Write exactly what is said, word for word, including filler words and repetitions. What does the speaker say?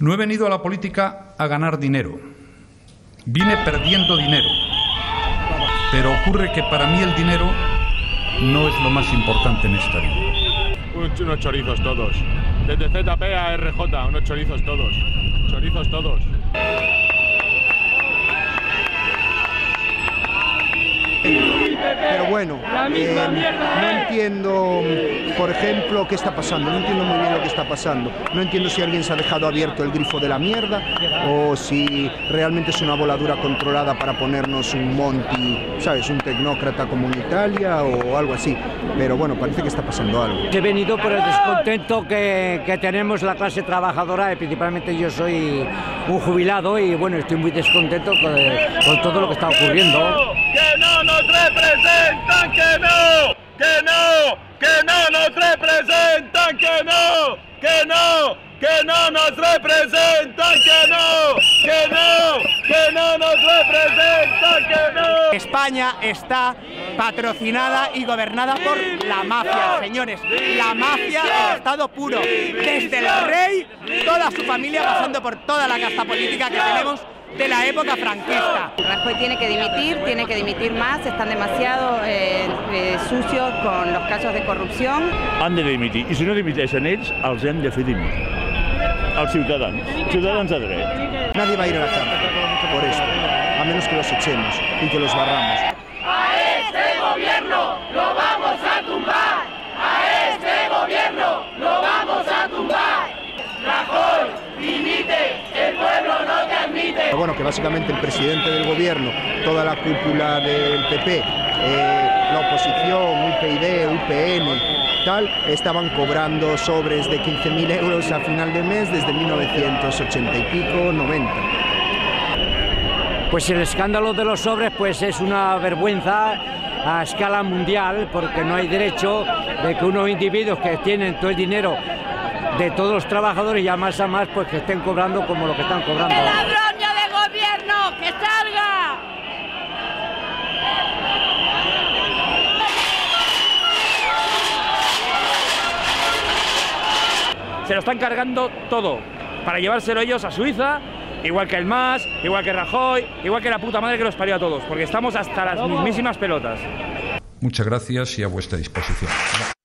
No he venido a la política a ganar dinero. Vine perdiendo dinero. Pero ocurre que para mí el dinero no es lo más importante en esta vida. Unos chorizos todos. Desde Z P a R J, unos chorizos todos. Chorizos todos. Pero bueno, eh, no entiendo, por ejemplo, qué está pasando. No entiendo muy bien lo que está pasando. No entiendo si alguien se ha dejado abierto el grifo de la mierda o si realmente es una voladura controlada para ponernos un Monti, ¿sabes? Un tecnócrata como en Italia o algo así. Pero bueno, parece que está pasando algo. He venido por el descontento que, que tenemos la clase trabajadora, y principalmente yo soy un jubilado y bueno, estoy muy descontento con, con todo lo que está ocurriendo. ¡Que no nos representan! ¡Que no! ¡Que no! ¡Que no nos representan! ¡Que no! ¡Que no! ¡Que no nos representan! ¡Que no! ¡Que no! ¡Que no nos representan! ¡Que no! España está patrocinada y gobernada por la mafia, señores. La mafia del Estado puro. Desde el rey, toda su familia, pasando por toda la casta política que tenemos de la época franquista. Rajoy tiene que dimitir, tiene que dimitir más, están demasiado eh, eh, sucios con los casos de corrupción. Han de dimitir, i si no dimiteixen ells, els hem de fer dimitir. Els ciutadans, ciutadans de dret. Nadie va a ir a la cárcel por esto, a menos que los echemos y que los barramos. ¡A este gobierno lo vamos a tumbar! ¡A este gobierno lo vamos a tumbar! ¡Rajoy, dimite! ¡El pueblo no te admite! Bueno, que básicamente el presidente del gobierno, toda la cúpula del P P, eh, la oposición, U P y U P N, tal, estaban cobrando sobres de quince mil euros a final de mes desde mil novecientos ochenta y pico, noventa. Pues el escándalo de los sobres pues es una vergüenza a escala mundial, porque no hay derecho de que unos individuos que tienen todo el dinero de todos los trabajadores y a más a más pues que estén cobrando como lo que están cobrando. ¡El ladroño de gobierno! ¡Que salga! Se lo están cargando todo para llevárselo ellos a Suiza, igual que el M A S, igual que Rajoy, igual que la puta madre que los parió a todos, porque estamos hasta las mismísimas pelotas. Muchas gracias y a vuestra disposición.